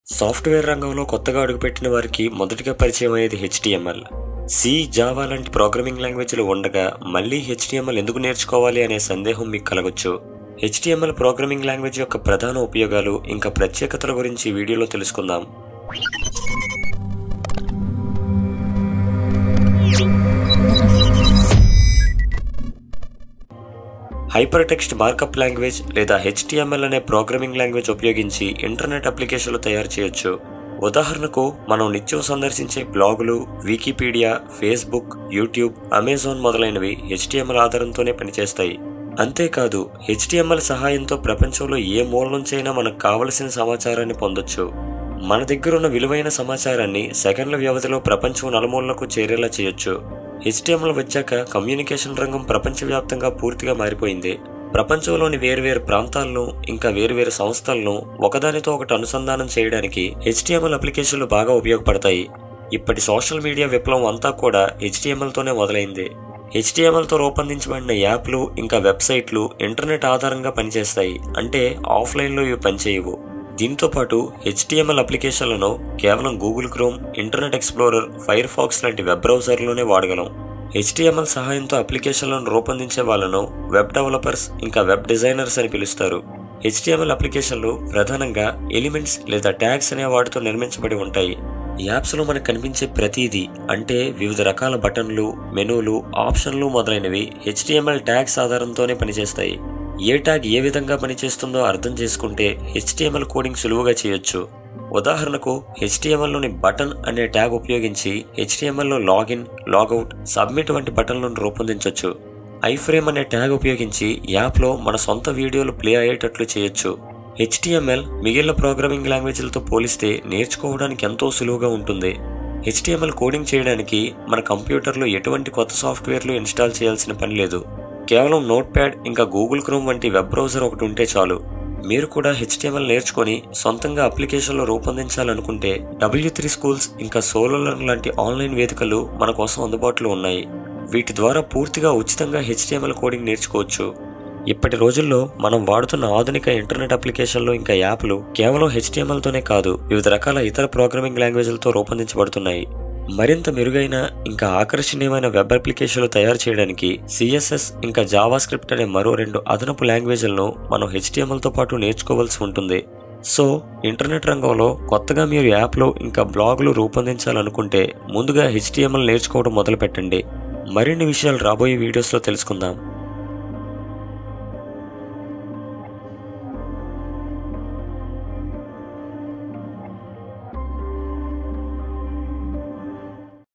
Software రంగంలో కొత్తగా అడుగుపెట్టిన వారికి మొదటిగా పరిచయం అయ్యేది HTML. సి, జావా లాంటి ప్రోగ్రామింగ్ లాంగ్వేజ్లు ఉండగా మళ్ళీ HTML ఎందుకు నేర్చుకోవాలి అనే సందేహం మీకు కలగొచ్చు. HTML ప్రోగ్రామింగ్ లాంగ్వేజ్ యొక్క ప్రధాన ఉపయోగాలు ఇంకా ప్రత్యేకతల గురించి వీడియోలో తెలుసుకుందాం. హైపర్ టెక్స్ట్ మార్కప్ లాంగ్వేజ్ లేదా HTML అనే ప్రోగ్రామింగ్ లాంగ్వేజ్ ఉపయోగించి ఇంటర్నెట్ అప్లికేషన్లు తయారు చేయొచ్చు. ఉదాహరణకు మనం నిత్యం సందర్శించే బ్లాగులు, వికీపీడియా, ఫేస్బుక్, యూట్యూబ్, అమెజాన్ మొదలైనవి HTML ఆధారంతోనే పనిచేస్తాయి. అంతేకాదు HTML సహాయంతో ప్రపంచంలో ఏ మూల నుంచైనా మనకు కావలసిన సమాచారాన్ని పొందొచ్చు. మన దగ్గరున్న విలువైన సమాచారాన్ని సెకండ్ల వ్యవధిలో ప్రపంచం నలుమూలలకు చేరేలా చేయొచ్చు. HTML వచ్చాక కమ్యూనికేషన్ రంగం ప్రపంచవ్యాప్తంగా పూర్తిగా మారిపోయింది. ప్రపంచంలోని వేర్వేరు ప్రాంతాలను ఇంకా వేర్వేరు సంస్థలను ఒకదానితో ఒకటి అనుసంధానం చేయడానికి HTML అప్లికేషన్లు బాగా ఉపయోగపడతాయి. ఇప్పటి సోషల్ మీడియా విప్లవం అంతా కూడా HTMLతోనే మొదలైంది. HTMLతో రూపొందించబడిన యాప్లు ఇంకా వెబ్సైట్లు ఇంటర్నెట్ ఆధారంగా పనిచేస్తాయి. అంటే ఆఫ్లైన్లో ఇవి పనిచేయవు. దీంతో పాటు HTML అప్లికేషన్లను కేవలం Google Chrome, Internet Explorer, Firefox లాంటి వెబ్ బ్రౌజర్లోనే వాడగలం. HTML సహాయంతో అప్లికేషన్లను రూపొందించే వాళ్ళను వెబ్ డెవలపర్స్ ఇంకా వెబ్ డిజైనర్స్ అని పిలుస్తారు. HTML అప్లికేషన్లు ప్రధానంగా ఎలిమెంట్స్ లేదా ట్యాగ్స్ అనే వాటితో నిర్మించబడి ఉంటాయి. యాప్స్లో మనకు కనిపించే ప్రతిదీ అంటే వివిధ రకాల బటన్లు, మెనూలు, ఆప్షన్లు మొదలైనవి HTML ట్యాగ్స్ ఆధారంతోనే పనిచేస్తాయి. ఏ ట్యాగ్ ఏ విధంగా పనిచేస్తుందో అర్థం చేసుకుంటే HTML కోడింగ్ సులువుగా చేయొచ్చు. ఉదాహరణకు HTMLలోని బటన్ అనే ట్యాగ్ ఉపయోగించి HTMLలో లాగిన్, లాగౌట్, సబ్మిట్ వంటి బటన్లను రూపొందించవచ్చు. ఐఫ్రేమ్ అనే ట్యాగ్ ఉపయోగించి యాప్లో మన సొంత వీడియోలు ప్లే అయ్యేటట్లు చేయొచ్చు. HTML మిగిలిన ప్రోగ్రామింగ్ లాంగ్వేజ్లతో పోలిస్తే నేర్చుకోవడానికి ఎంతో సులువుగా ఉంటుంది. HTML కోడింగ్ చేయడానికి మన కంప్యూటర్లో ఎటువంటి కొత్త సాఫ్ట్వేర్లు ఇన్స్టాల్ చేయాల్సిన పని లేదు. కేవలం నోట్ ప్యాడ్ ఇంకా గూగుల్ క్రోమ్ వంటి వెబ్ బ్రౌజర్ ఒకటి ఉంటే చాలు. మీరు కూడా HTML నేర్చుకొని సొంతంగా అప్లికేషన్లు రూపొందించాలనుకుంటే W3 స్కూల్స్ ఇంకా సోలో లెర్న్ లాంటి ఆన్లైన్ వేదికలు మన కోసం అందుబాటులో ఉన్నాయి. వీటి ద్వారా పూర్తిగా ఉచితంగా HTML కోడింగ్ నేర్చుకోవచ్చు. ఇప్పటి రోజుల్లో మనం వాడుతున్న ఆధునిక ఇంటర్నెట్ అప్లికేషన్లు ఇంకా యాప్లు కేవలం HTMLతోనే కాదు, వివిధ రకాల ఇతర ప్రోగ్రామింగ్ లాంగ్వేజ్లతో రూపొందించబడుతున్నాయి. మరింత మెరుగైన ఇంకా ఆకర్షణీయమైన వెబ్ అప్లికేషన్లు తయారు చేయడానికి CSS ఇంకా జావాస్క్రిప్ట్ అనే మరో 2 అదనపు లాంగ్వేజ్లను మనం HTMLతో పాటు నేర్చుకోవాల్సి ఉంటుంది. సో ఇంటర్నెట్ రంగంలో కొత్తగా మీరు యాప్లు ఇంకా బ్లాగులు రూపొందించాలనుకుంటే ముందుగా HTML నేర్చుకోవడం మొదలు పెట్టండి. మరిన్ని విషయాలు రాబోయే వీడియోస్లో తెలుసుకుందాం.